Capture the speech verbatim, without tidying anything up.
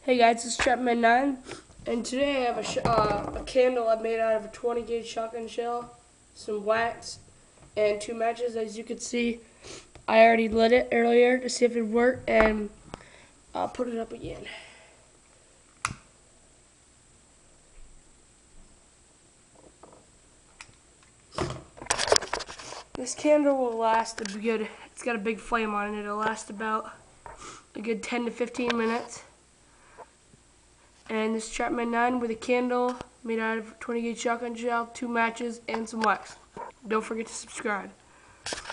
Hey guys, it's Chapman nine, and today I have a, sh uh, a candle I made out of a twenty gauge shotgun shell, some wax, and two matches. As you can see, I already lit it earlier to see if it worked, and I'll put it up again. This candle will last a good, it's got a big flame on it, it'll last about a good ten to fifteen minutes. And this Chapman nine with a candle made out of twenty gauge shotgun shell, two matches, and some wax. Don't forget to subscribe.